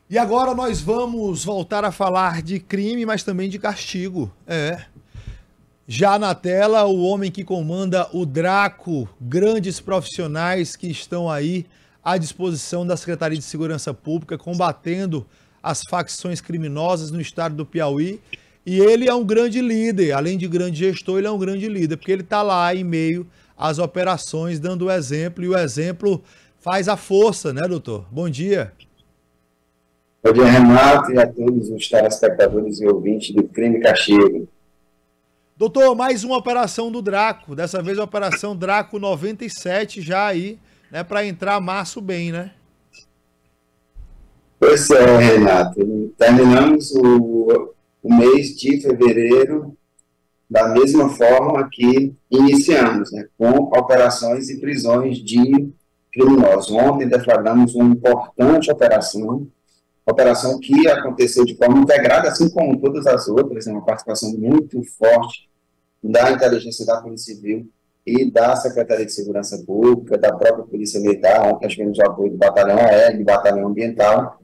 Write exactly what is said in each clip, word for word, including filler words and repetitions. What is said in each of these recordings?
E agora nós vamos voltar a falar de crime, mas também de castigo. É. Já na tela, o homem que comanda o Draco, grandes profissionais que estão aí à disposição da Secretaria de Segurança Pública, combatendo as facções criminosas no estado do Piauí. E ele é um grande líder, além de grande gestor, ele é um grande líder, porque ele está lá em meio às operações, dando o exemplo, e o exemplo faz a força, né, doutor? Bom dia. Bom dia, Renato, e a todos os telespectadores e ouvintes do Crime e Castigo. Doutor, mais uma operação do Draco, dessa vez a operação Draco noventa e sete, já aí, né, para entrar março bem, né? Pois é, Renato, terminamos o, o mês de fevereiro da mesma forma que iniciamos, né, com operações e prisões de criminosos. Ontem deflagramos uma importante operação, operação que aconteceu de forma integrada, assim como todas as outras, é uma participação muito forte da Inteligência da Polícia Civil e da Secretaria de Segurança Pública, da própria Polícia Militar. Ontem nós tivemos o apoio do Batalhão Aéreo, do Batalhão Ambiental,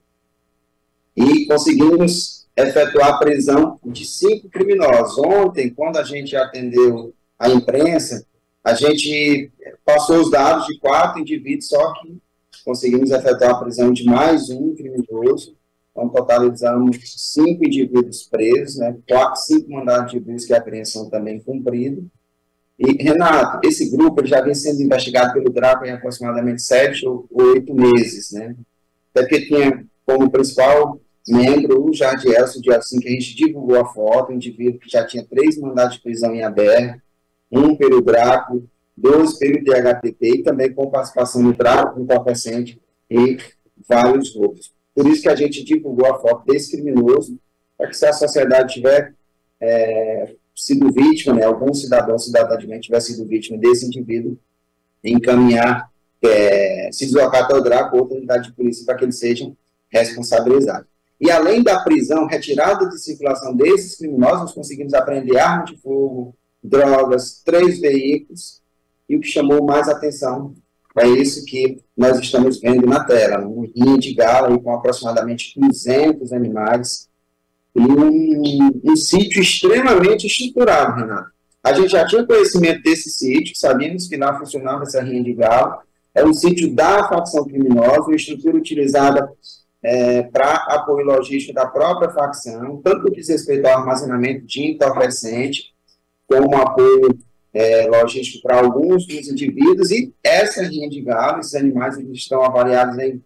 e conseguimos efetuar a prisão de cinco criminosos. Ontem, quando a gente atendeu a imprensa, a gente passou os dados de quatro indivíduos, só que conseguimos efetuar a prisão de mais um criminoso. Então, totalizamos cinco indivíduos presos, né? Quatro, cinco mandados de busca e apreensão também cumpridos. E, Renato, esse grupo ele já vem sendo investigado pelo Draco em aproximadamente sete ou oito meses, né? Até porque tinha como principal membro o Jardielson, de assim que a gente divulgou a foto, um indivíduo que já tinha três mandados de prisão em aberto, um pelo Draco, dois pelo D H T P, e também com participação no Draco, entorpecente e vários outros. Por isso que a gente divulgou a foto desse criminoso, para que se a sociedade tiver é, sido vítima, né, algum cidadão, cidadã de bem tiver sido vítima desse indivíduo, encaminhar, é, se deslocar até o Draco ou outra unidade de polícia para que eles sejam responsabilizados. E além da prisão, retirada de circulação desses criminosos, nós conseguimos apreender arma de fogo, drogas, três veículos, e o que chamou mais atenção é isso que nós estamos vendo na tela, um rinha de gala com aproximadamente duzentos animais e um, um sítio extremamente estruturado, Renato. A gente já tinha conhecimento desse sítio, sabíamos que lá funcionava essa rinha de gala, é um sítio da facção criminosa, uma estrutura utilizada é, para apoio logístico da própria facção, tanto no que diz respeito ao armazenamento de entorpecente, como apoio É, logístico para alguns dos indivíduos, e essa rinha de galo, esses animais eles estão avaliados em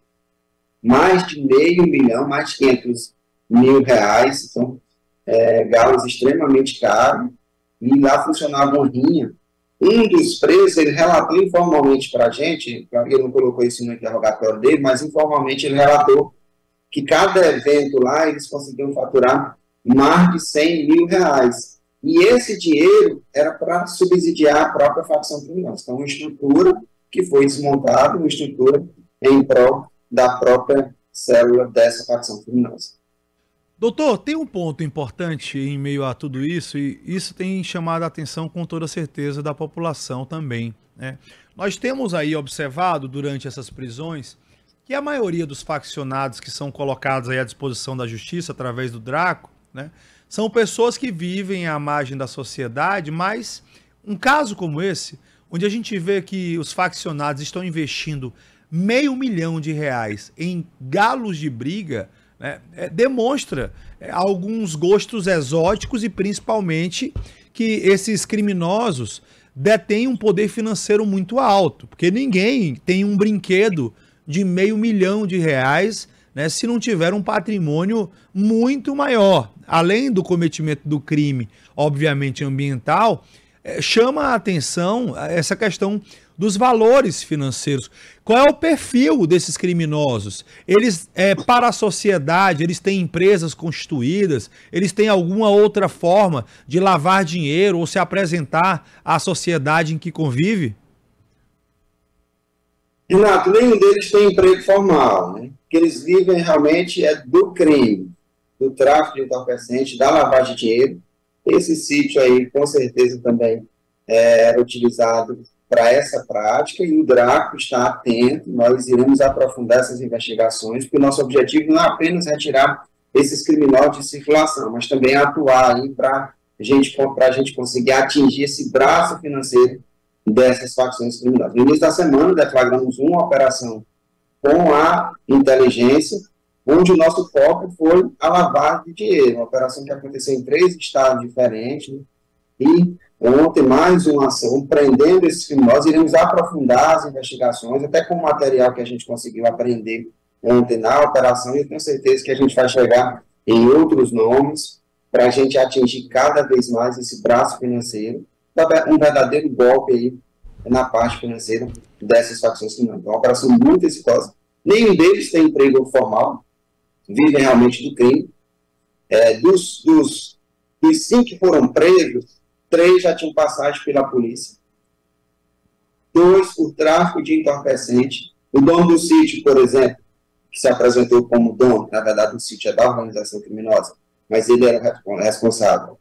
mais de meio milhão, mais de quinhentos mil reais, são é, galos extremamente caros, e lá funcionava uma rinha. Um dos presos, ele relatou informalmente para a gente, ele não colocou isso no interrogatório dele, mas informalmente ele relatou que cada evento lá eles conseguiam faturar mais de cem mil reais. E esse dinheiro era para subsidiar a própria facção criminosa. Então, uma estrutura que foi desmontada, uma estrutura em prol da própria célula dessa facção criminosa. Doutor, tem um ponto importante em meio a tudo isso, e isso tem chamado a atenção com toda certeza da população também, né? Nós temos aí observado durante essas prisões que a maioria dos faccionados que são colocados aí à disposição da justiça através do Draco, né, são pessoas que vivem à margem da sociedade, mas um caso como esse, onde a gente vê que os faccionados estão investindo meio milhão de reais em galos de briga, né, é, demonstra é, alguns gostos exóticos e principalmente que esses criminosos detêm um poder financeiro muito alto, porque ninguém tem um brinquedo de meio milhão de reais, né, se não tiver um patrimônio muito maior. Além do cometimento do crime, obviamente ambiental, é, chama a atenção essa questão dos valores financeiros. Qual é o perfil desses criminosos? Eles, é, para a sociedade, eles têm empresas constituídas, eles têm alguma outra forma de lavar dinheiro ou se apresentar à sociedade em que convive? Renato, nenhum deles tem emprego formal, né? O que eles vivem realmente é do crime, do tráfico de entorpecente, da lavagem de dinheiro. Esse sítio aí, com certeza, também é, era utilizado para essa prática, e o Draco está atento. Nós iremos aprofundar essas investigações, porque o nosso objetivo não é apenas retirar esses criminosos de circulação, mas também atuar aí para gente, a gente conseguir atingir esse braço financeiro dessas facções criminosas. No início da semana, deflagramos uma operação com a inteligência, onde o nosso foco foi a lavagem de dinheiro, uma operação que aconteceu em três estados diferentes, né? E ontem mais uma ação prendendo esses criminosos. Iremos aprofundar as investigações, até com o material que a gente conseguiu aprender ontem na operação, e eu tenho certeza que a gente vai chegar em outros nomes para a gente atingir cada vez mais esse braço financeiro, um verdadeiro golpe aí na parte financeira dessas facções criminosas. Então, uma operação muito exitosa. Nenhum deles tem emprego formal, vivem realmente do crime. É, dos, dos, dos cinco que foram presos, três já tinham passagem pela polícia, dois por tráfico de entorpecente. O dono do sítio, por exemplo, que se apresentou como dono, na verdade o sítio é da organização criminosa, mas ele era responsável.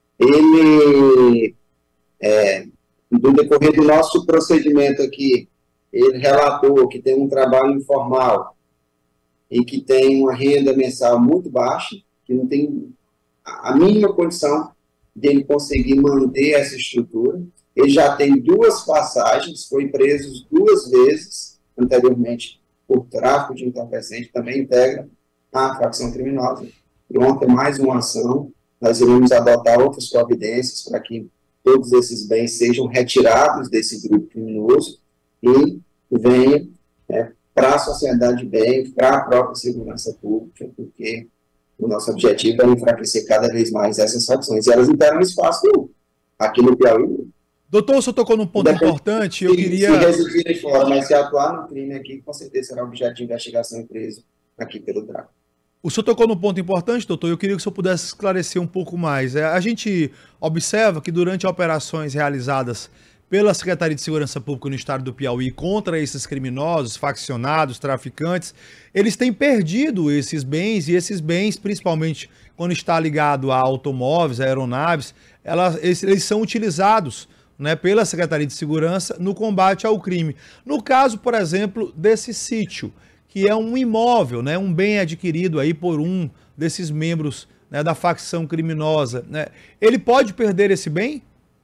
Ele, é, no decorrer do nosso procedimento aqui, ele relatou que tem um trabalho informal e que tem uma renda mensal muito baixa, que não tem a mínima condição dele conseguir manter essa estrutura. Ele já tem duas passagens, foi preso duas vezes anteriormente por tráfico de entorpecente, também integra a facção criminosa. E ontem, mais uma ação, nós iremos adotar outras providências para que todos esses bens sejam retirados desse grupo criminoso e venham, né, para a sociedade de bem, para a própria segurança pública, porque o nosso objetivo é enfraquecer cada vez mais essas facções. E elas não terão espaço aqui no Piauí. Doutor, o senhor tocou num ponto importante, eu se, queria... Se residirem fora, mas se atuar no crime aqui, com certeza será objeto de investigação e preso aqui pelo Draco. O senhor tocou num ponto importante, doutor, eu queria que o senhor pudesse esclarecer um pouco mais. A gente observa que durante operações realizadas pela Secretaria de Segurança Pública no estado do Piauí contra esses criminosos, faccionados, traficantes, eles têm perdido esses bens, e esses bens, principalmente quando está ligado a automóveis, a aeronaves, elas, eles são utilizados, né, pela Secretaria de Segurança no combate ao crime. No caso, por exemplo, desse sítio, que é um imóvel, né, um bem adquirido aí por um desses membros, né, da facção criminosa, né, ele pode perder esse bem?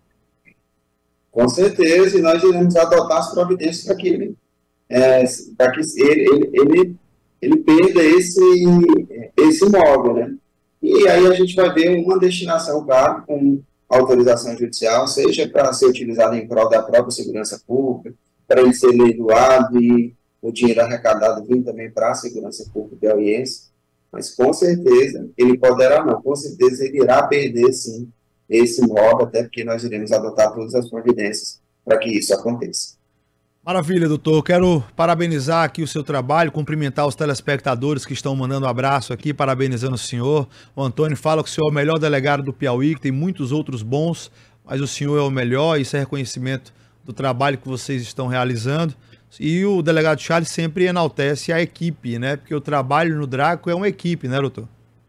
Com certeza, e nós iremos adotar as providências para que ele, é, para que ele, ele, ele, ele perda esse, esse imóvel, né? E aí a gente vai ver uma destinação, claro, com autorização judicial, seja para ser utilizado em prol da própria segurança pública, para ele ser leiloado e o dinheiro arrecadado vir também para a segurança pública piauiense, mas com certeza ele poderá não, com certeza ele irá perder sim esse imóvel, até porque nós iremos adotar todas as providências para que isso aconteça. Maravilha, doutor. Quero parabenizar aqui o seu trabalho, cumprimentar os telespectadores que estão mandando um abraço aqui, parabenizando o senhor. O Antônio fala que o senhor é o melhor delegado do Piauí, que tem muitos outros bons, mas o senhor é o melhor, isso é reconhecimento do trabalho que vocês estão realizando. E o delegado Charles sempre enaltece a equipe, né? Porque o trabalho no Draco é uma equipe, né, doutor?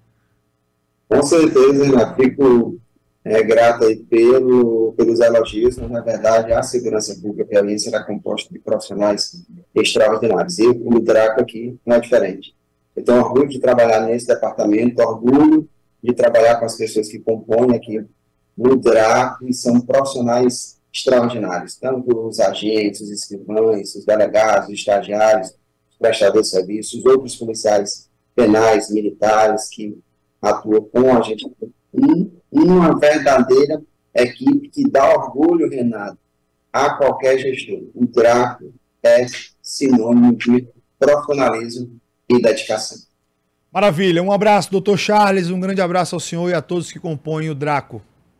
Com certeza, Renato. Fico é, grato aí pelo, pelos elogios. Na verdade, a segurança pública piauiense será composta de profissionais extraordinários. E o Draco aqui não é diferente. Eu tenho orgulho de trabalhar nesse departamento, orgulho de trabalhar com as pessoas que compõem aqui o Draco, e são profissionais extraordinários, tanto os agentes, os escrivães, os delegados, os estagiários, os prestadores de serviços, os outros policiais penais, militares, que atuam com a gente. E uma verdadeira equipe que dá orgulho, Renato, a qualquer gestor. O Draco é sinônimo de profissionalismo e dedicação. Maravilha, um abraço, doutor Charles, um grande abraço ao senhor e a todos que compõem o Draco.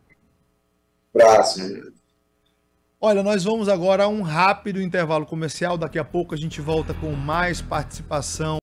Abraço, Renato. Olha, nós vamos agora a um rápido intervalo comercial, daqui a pouco a gente volta com mais participação